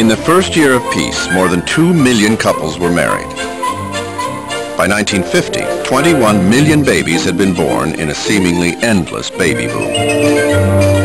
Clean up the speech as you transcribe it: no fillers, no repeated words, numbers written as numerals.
In the first year of peace, more than 2 million couples were married. By 1950, 21 million babies had been born in a seemingly endless baby boom.